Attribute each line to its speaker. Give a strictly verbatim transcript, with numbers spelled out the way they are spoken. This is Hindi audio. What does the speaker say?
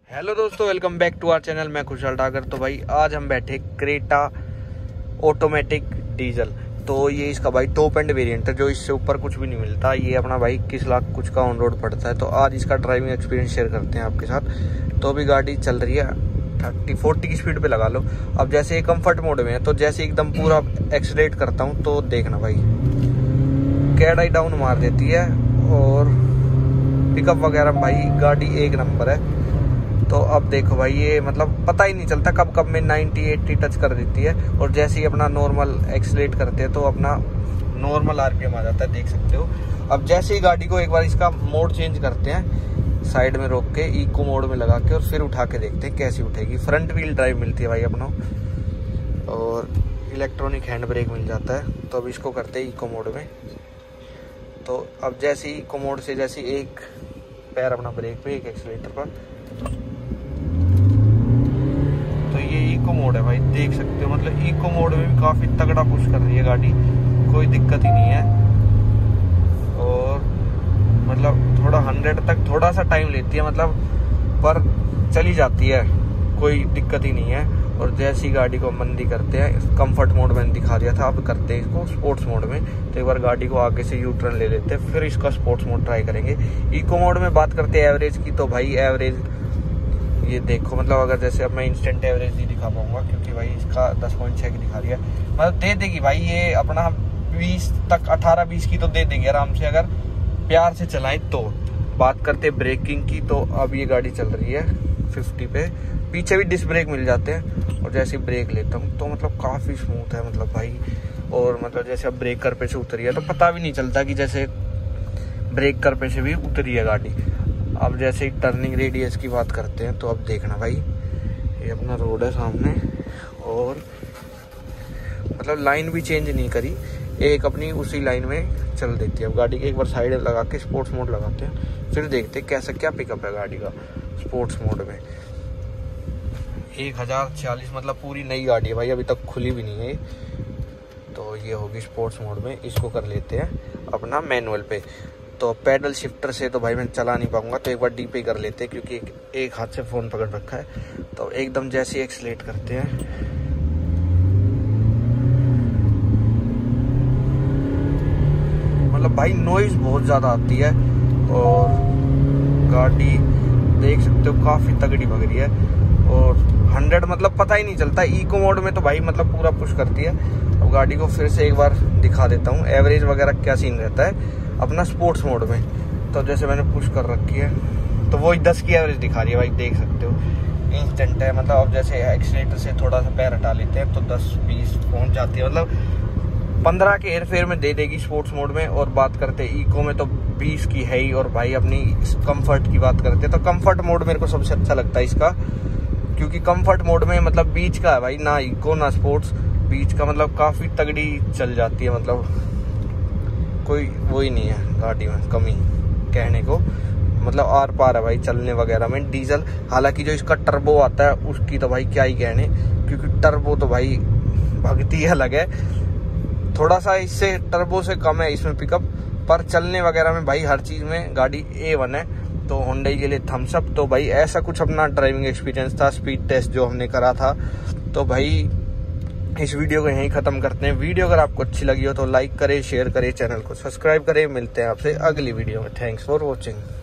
Speaker 1: हेलो दोस्तों, welcome back to our channel. मैं खुशहाल ठाकर। तो भाई आज हम बैठे क्रेटा ऑटोमेटिक डीजल। तो ये इसका भाई टॉप एंड वेरिएंट है, जो इससे ऊपर कुछ भी नहीं मिलता। ये अपना भाई इक्कीस लाख कुछ का ऑन रोड पड़ता है। तो आज इसका ड्राइविंग एक्सपीरियंस शेयर करते हैं आपके साथ। तो अभी गाड़ी चल रही है थर्टी फोर्टी की स्पीड पे लगा लो। अब जैसे कंफर्ट मोड में है, तो जैसे एकदम पूरा एक्सीलरेट करता हूँ तो देखना भाई कैडाई डाउन मार देती है। और पिकअप वगैरह भाई गाड़ी एक नंबर है। तो अब देखो भाई, ये मतलब पता ही नहीं चलता कब कब में नाइंटी एटी टच कर देती है। और जैसे ही अपना नॉर्मल एक्सीलरेट करते हैं तो अपना नॉर्मल आरपीएम आ जाता है, देख सकते हो। अब जैसे ही गाड़ी को एक बार इसका मोड चेंज करते हैं, साइड में रोक के इको मोड में लगा के और फिर उठा के देखते हैं कैसी उठेगी। फ्रंट व्हील ड्राइव मिलती है भाई अपना, और इलेक्ट्रॉनिक हैंड ब्रेक मिल जाता है। तो अब इसको करते हैं इको मोड में। तो अब जैसे ही इको मोड से जैसे एक पैर अपना ब्रेक पे, एक एक्सीलरेटर पर, तो ये इको मोड है भाई, देख सकते हो। मतलब इको मोड में भी काफी तगड़ा पुश कर रही है गाड़ी, कोई दिक्कत ही नहीं है। और मतलब थोड़ा हंड्रेड तक थोड़ा सा टाइम लेती है, मतलब पर चली जाती है, कोई दिक्कत ही नहीं है। और जैसी गाड़ी को मंदी करते हैं, कंफर्ट मोड में दिखा दिया था, अब करते हैं इसको स्पोर्ट्स मोड में। तो एक बार गाड़ी को आगे से यू टर्न ले लेते हैं, फिर इसका स्पोर्ट्स मोड ट्राई करेंगे। इको मोड में बात करते हैं एवरेज की। तो भाई एवरेज ये देखो, मतलब अगर जैसे अब मैं इंस्टेंट एवरेज नहीं दिखा पाऊंगा क्योंकि भाई इसका दस पॉइंट छह की दिखा रही है। मतलब दे देगी भाई ये अपना बीस तक, अठारह बीस की तो दे देगी आराम से, अगर प्यार से चलाएं तो। बात करते हैं ब्रेकिंग की। तो अब ये गाड़ी चल रही है फिफ्टी पे, पीछे भी डिस्क ब्रेक मिल जाते हैं। और जैसे ब्रेक लेता हूँ तो मतलब काफ़ी स्मूथ है मतलब भाई। और मतलब जैसे अब ब्रेकर पे से उतरी है तो पता भी नहीं चलता कि जैसे ब्रेकर पे से भी उतरी है गाड़ी। अब जैसे ही टर्निंग रेडियस की बात करते हैं, तो अब देखना भाई, ये अपना रोड है सामने, और मतलब लाइन भी चेंज नहीं करी, एक अपनी उसी लाइन में चल देती है। अब गाड़ी के एक बार साइड लगा के स्पोर्ट्स मोड लगाते हैं, फिर देखते हैं कैसा क्या पिकअप है गाड़ी का स्पोर्ट्स मोड में। एक हजार छियालीस, मतलब पूरी नई गाड़ी है भाई, अभी तक खुली भी नहीं है। तो ये होगी स्पोर्ट्स मोड में। इसको कर लेते हैं अपना मैनुअल पे। तो पैडल शिफ्टर से तो भाई मैं चला नहीं पाऊंगा, तो एक बार डी पे कर लेते हैं क्योंकि एक, एक हाथ से फोन पकड़ रखा है। तो एकदम जैसे एक्सीलरेट करते हैं, मतलब भाई नॉइज बहुत ज्यादा आती है। और गाड़ी देख सकते हो काफी तगड़ी भग रही है। और हंड्रेड मतलब पता ही नहीं चलता। इको मोड में तो भाई मतलब पूरा पुश करती है। अब गाड़ी को फिर से एक बार दिखा देता हूँ एवरेज वगैरह क्या सीन रहता है अपना स्पोर्ट्स मोड में। तो जैसे मैंने पुश कर रखी है तो वो दस की एवरेज दिखा रही है भाई, देख सकते हो। इंस्टेंट है, मतलब अब जैसे एक्सीलरेटर से थोड़ा सा पैर हटा लेते हैं तो दस बीस पहुंच जाती है, मतलब पंद्रह के हेर फेर में दे देगी स्पोर्ट्स मोड में। और बात करते हैं इको में तो बीस की है ही। और भाई अपनी कंफर्ट की बात करते हैं तो कंफर्ट मोड मेरे को सबसे अच्छा लगता है इसका, क्योंकि कंफर्ट मोड में मतलब बीच का है भाई, ना इको ना स्पोर्ट्स, बीच का मतलब काफी तगड़ी चल जाती है। मतलब कोई वो ही नहीं है गाड़ी में कमी कहने को, मतलब आर पार है भाई चलने वगैरह में डीजल। हालांकि जो इसका टर्बो आता है उसकी तो भाई क्या ही कहने, क्योंकि टर्बो तो भाई भगती अलग है। थोड़ा सा इससे टर्बो से कम है इसमें पिकअप, पर चलने वगैरह में भाई हर चीज में गाड़ी ए वन है। तो होंडा के लिए थम्स अप। तो भाई ऐसा कुछ अपना ड्राइविंग एक्सपीरियंस था, स्पीड टेस्ट जो हमने करा था। तो भाई इस वीडियो को यहीं खत्म करते हैं। वीडियो अगर आपको अच्छी लगी हो तो लाइक करें, शेयर करें, चैनल को सब्सक्राइब करें। मिलते हैं आपसे अगली वीडियो में। Thanks for watching.